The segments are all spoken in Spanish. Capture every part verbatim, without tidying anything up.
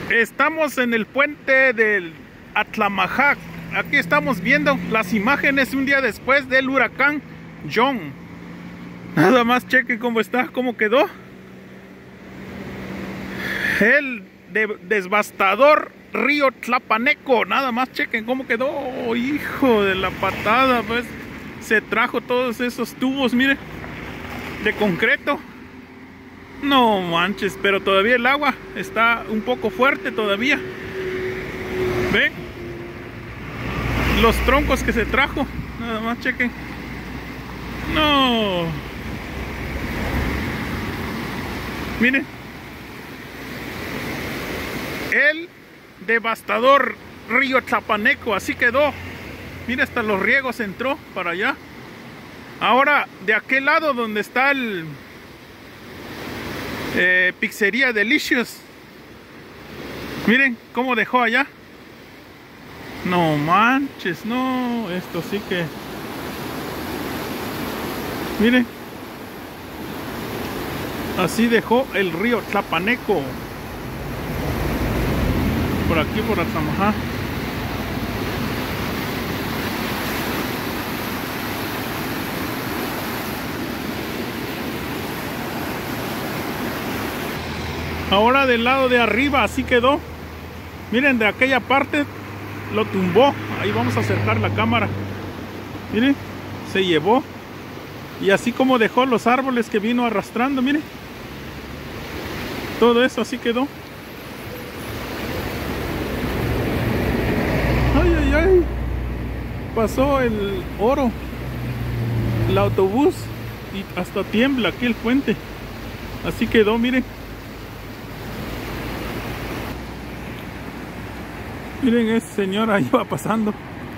Estamos en el puente del Atlamajac. Aquí estamos viendo las imágenes un día después del huracán John. Nada más chequen cómo está, cómo quedó. El de devastador río Tlapaneco. Nada más chequen cómo quedó. Oh, hijo de la patada, pues se trajo todos esos tubos, miren, de concreto. No manches, pero todavía el agua está un poco fuerte todavía. ¿Ven? Los troncos que se trajo. Nada más chequen. No. Miren. El devastador río Tlapaneco. Así quedó. Mira, hasta los riegos entró para allá. Ahora, de aquel lado donde está el... Eh, pizzería Delicious, miren cómo dejó allá. No manches, no, esto sí que, miren, así dejó el río Tlapaneco por aquí, por Atlamajac. Ahora del lado de arriba así quedó. Miren, de aquella parte lo tumbó. Ahí vamos a acercar la cámara. Miren, se llevó. Y así como dejó los árboles que vino arrastrando, miren. Todo eso así quedó. Ay, ay, ay. Pasó el oro, el autobús, y hasta tiembla aquí el puente. Así quedó, miren. Miren, ese señor ahí va pasando.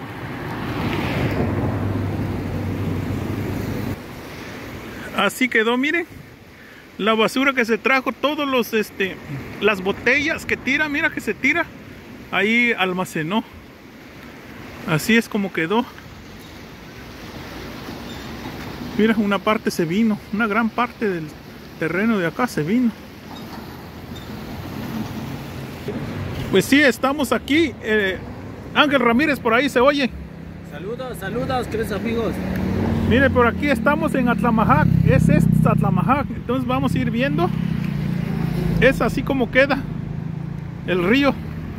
Así quedó, miren. La basura que se trajo, todos los, este, las botellas que tira, mira que se tira. Ahí almacenó. Así es como quedó. Mira, una parte se vino. Una gran parte del terreno de acá se vino. Pues sí, estamos aquí. eh, Ángel Ramírez por ahí se oye. Saludos, saludos, queridos amigos. Mire, por aquí estamos en Atlamajac. Es este Atlamajac. Entonces vamos a ir viendo. Es así como queda el río.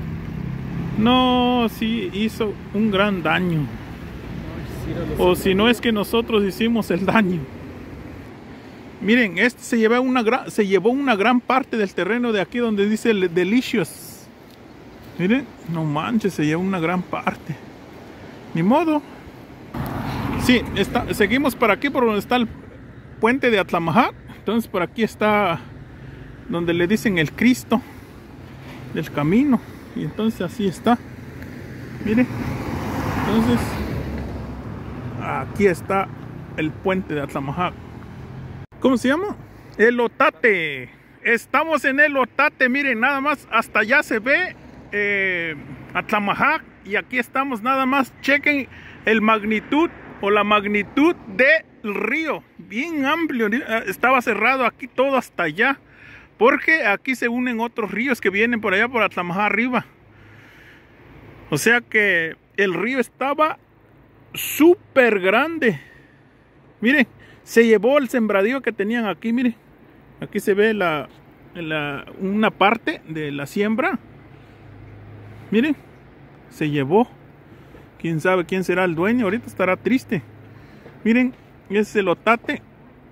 No, sí hizo un gran daño. O si no es que nosotros hicimos el daño. Miren, este se llevó una gran, se llevó una gran parte del terreno de aquí donde dice el Delicious. Miren, no manches, se lleva una gran parte. Ni modo. Sí, está, seguimos por aquí, por donde está el puente de Atlamajac. Entonces por aquí está donde le dicen el Cristo del camino. Y entonces así está. Miren. Entonces aquí está el puente de Atlamajac. ¿Cómo se llama? El Otate. Estamos en el Otate. Miren, nada más hasta allá se ve Eh, Atlamajac, y aquí estamos nada más. Chequen el magnitud o la magnitud del río, bien amplio. Estaba cerrado aquí todo hasta allá, porque aquí se unen otros ríos que vienen por allá por Atlamajac arriba. O sea que el río estaba súper grande. Miren, se llevó el sembradío que tenían aquí. Miren, aquí se ve la, la una parte de la siembra. Miren, se llevó. Quién sabe quién será el dueño. Ahorita estará triste. Miren, ese es el Otate.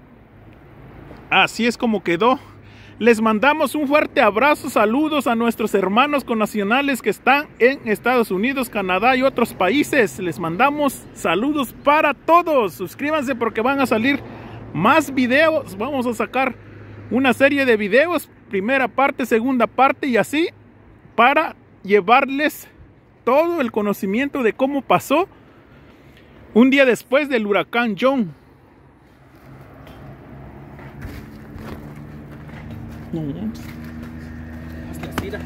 Así es como quedó. Les mandamos un fuerte abrazo. Saludos a nuestros hermanos connacionales que están en Estados Unidos, Canadá y otros países. Les mandamos saludos para todos. Suscríbanse porque van a salir más videos. Vamos a sacar una serie de videos. Primera parte, segunda parte y así, para llevarles todo el conocimiento de cómo pasó un día después del huracán John. No, hasta tira.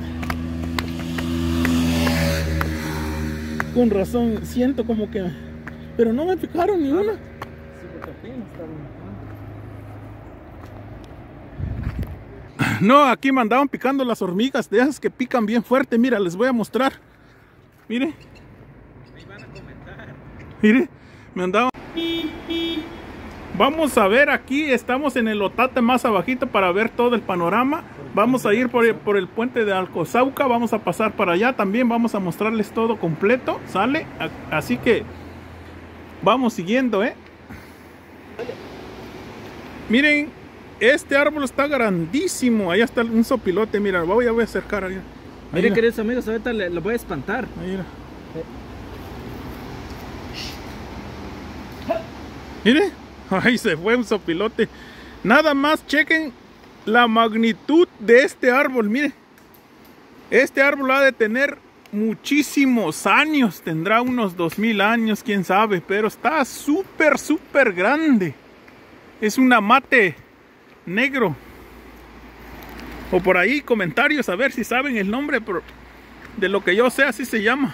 Con razón, siento como que... Pero no me picaron ni una. Sí, porque apenas estaban... No, aquí me andaban picando las hormigas, de esas que pican bien fuerte. Mira, les voy a mostrar. Mire. Ahí van a comentar. Mire, me andaban. Vamos a ver aquí, estamos en el Otate más abajito para ver todo el panorama. Vamos a ir por el, por el puente de Alcozauca, vamos a pasar para allá. También vamos a mostrarles todo completo, ¿sale? Así que vamos siguiendo, ¿eh? Miren, este árbol está grandísimo. Allá está un sopilote, mira, voy a, voy a acercar allá. Miren, queridos amigos, ahorita le, lo voy a espantar. Ahí, mira. Mire, ahí se fue un sopilote. Nada más chequen la magnitud de este árbol, mire. Este árbol ha de tener muchísimos años, tendrá unos dos mil años, quién sabe, pero está súper, súper grande. Es un amate negro. O por ahí comentarios a ver si saben el nombre, pero de lo que yo sé así se llama.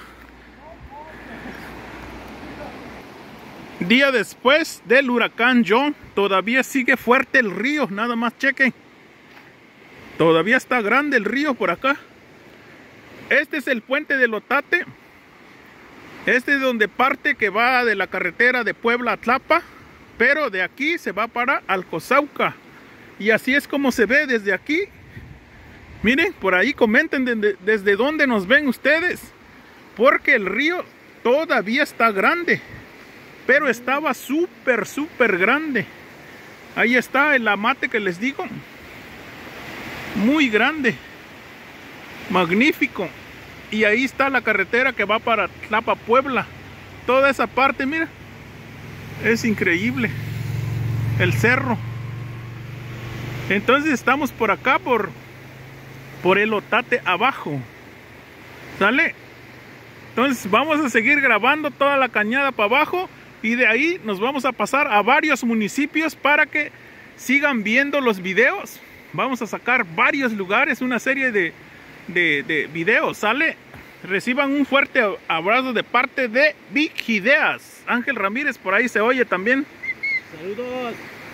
Día después del huracán John, todavía sigue fuerte el río, nada más chequen. Todavía está grande el río por acá. Este es el puente del Otate. Este es donde parte que va de la carretera de Puebla a Tlapa. Pero de aquí se va para Alcozauca. Y así es como se ve desde aquí. Miren, por ahí comenten de, de, desde dónde nos ven ustedes. Porque el río todavía está grande. Pero estaba súper, súper grande. Ahí está el amate que les digo. Muy grande. Magnífico. Y ahí está la carretera que va para Tlapa, Puebla. Toda esa parte, mira. Es increíble. El cerro. Entonces estamos por acá, por, por el Otate abajo. ¿Sale? Entonces vamos a seguir grabando toda la cañada para abajo. Y de ahí nos vamos a pasar a varios municipios para que sigan viendo los videos. Vamos a sacar varios lugares, una serie de, de, de videos, ¿sale? Reciban un fuerte abrazo de parte de Big Ideas. Ángel Ramírez por ahí se oye también. Saludos.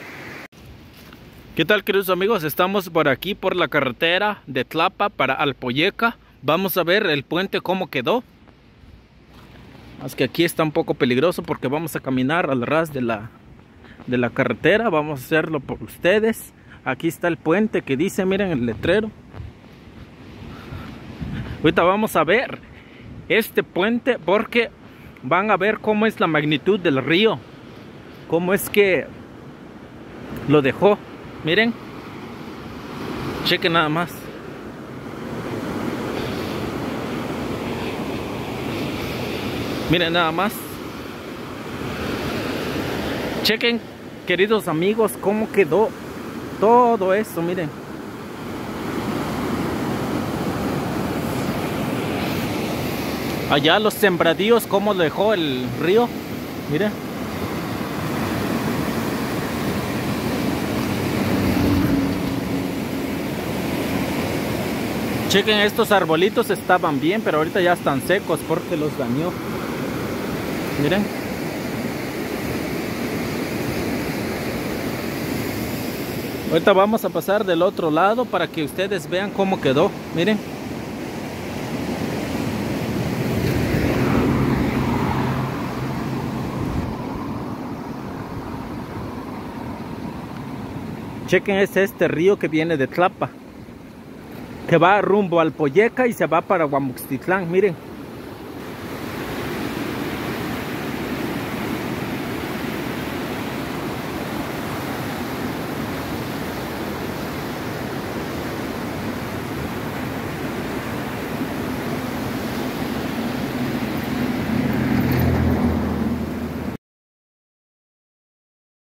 ¿Qué tal, queridos amigos? Estamos por aquí por la carretera de Tlapa para Alpoyeca. Vamos a ver el puente cómo quedó. Es que aquí está un poco peligroso porque vamos a caminar al ras de la, de la carretera. Vamos a hacerlo por ustedes. Aquí está el puente que dice, miren el letrero. Ahorita vamos a ver este puente porque van a ver cómo es la magnitud del río. Cómo es que lo dejó. Miren. Chequen nada más. Miren nada más. Chequen, queridos amigos, cómo quedó todo esto, miren. Allá los sembradíos, cómo dejó el río. Miren. Chequen, estos arbolitos estaban bien, pero ahorita ya están secos porque los dañó. Miren. Ahorita vamos a pasar del otro lado para que ustedes vean cómo quedó. Miren. Chequen, es este río que viene de Tlapa, que va rumbo al Alpoyeca y se va para Guamuxtitlán. Miren.